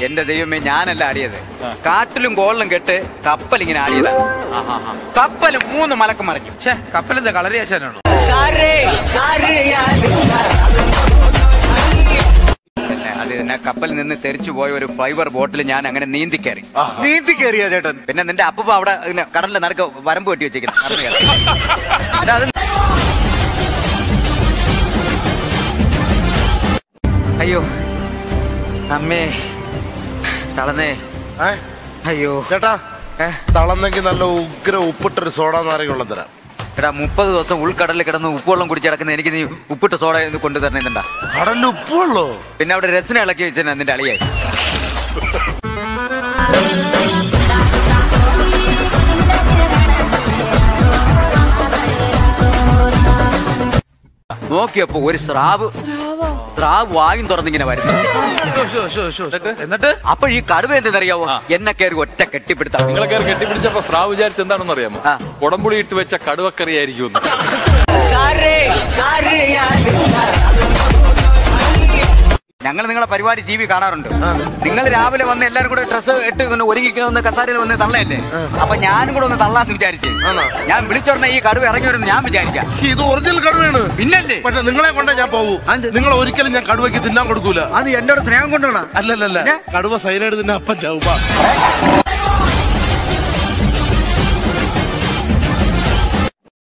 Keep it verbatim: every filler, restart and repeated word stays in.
എന്റെ ദൈവമേ, ഞാനല്ല ആടിയത്. കാട്ടിലും കോളിലും കെട്ട് കപ്പൽ ഇങ്ങനെ ആടിയതാ. കപ്പല് മൂന്ന് മലക്ക് മറിഞ്ഞു. കപ്പലെന്താ കളറി ആശാനാണോ? അത് തന്നെ, കപ്പലിൽ നിന്ന് തെറിച്ചു പോയ ഒരു ഫൈബർ ബോട്ടിൽ ഞാൻ അങ്ങനെ നീന്തി കയറി. നീന്തി കയറിയാ ചേട്ടൻ? പിന്നെ നിന്റെ അപ്പൂപ്പ അവിടെ കടലിന്റെ നടുക്ക് വരമ്പ് കെട്ടി വെച്ചേക്കുന്നു. അയ്യോ അമ്മേ, തളന്നേ. അയ്യോ ചേട്ടാ, തളന്നെങ്കിൽ നല്ല ഉഗ്ര ഉപ്പിട്ടൊരു സോഡ നാരങ്ങ തരാം. എടാ, മുപ്പത് ദിവസം ഉൾക്കടലിൽ കിടന്ന് ഉപ്പുവെള്ളം കുടിച്ചിടക്കുന്ന എനിക്ക് നീ ഉപ്പിട്ട് സോഡ കൊണ്ടു തരണേന്നുണ്ടാ? കടലിൽ ഉപ്പുവെള്ളോ? പിന്നെ അവിടെ രസന ഇളക്കി വെച്ചാ നിന്റെ അളിയായി. നോക്കിയപ്പോ ഒരു സ്രാവ് സ്രാവ് വായും തുറന്നിങ്ങനെ വരുന്നു. എന്നിട്ട് അപ്പൊ ഈ കടുവ എന്തെന്നറിയാവോ? എന്നെ കയറി ഒറ്റ കെട്ടിപ്പിടുത്ത. നിങ്ങളെ കയറി കെട്ടിപ്പിടിച്ചപ്പോ സ്രാവ് വിചാരിച്ച എന്താണെന്ന് അറിയാമോ? കുടംപുളി ഇട്ട് വെച്ച കടുവക്കറി ആയിരിക്കും. ഞങ്ങൾ നിങ്ങളെ പരിപാടി ടി വി കാണാറുണ്ട്. നിങ്ങൾ രാവിലെ വന്ന് എല്ലാരും കൂടെ ഡ്രസ്സ് ഇട്ട് ഒരുങ്ങിക്കുന്ന കസാരയിൽ വന്ന് തള്ളയല്ലേ? അപ്പൊ ഞാനും കൂടെ ഒന്ന് തള്ളാന്ന് വിചാരിച്ചു. ഞാൻ വിളിച്ചോടനെ ഈ കടുവ ഇറങ്ങി വരുന്നു ഞാൻ വിചാരിക്കാം. ഇത് ഒറിജിനൽ കടുവയാണ്. പിന്നല്ലേ? പക്ഷെ നിങ്ങളെ കൊണ്ടേ ഞാൻ പോകൂ. നിങ്ങൾ ഒരിക്കലും ഞാൻ കടുവയ്ക്ക് തിന്നാൻ കൊടുക്കൂല. അത് എന്നോട് സ്നേഹം കൊണ്ടാണ്. അല്ലല്ല, കടുവ സൈലൈഡ് തിന്നെ അപ്പം ചാവുമ്പ.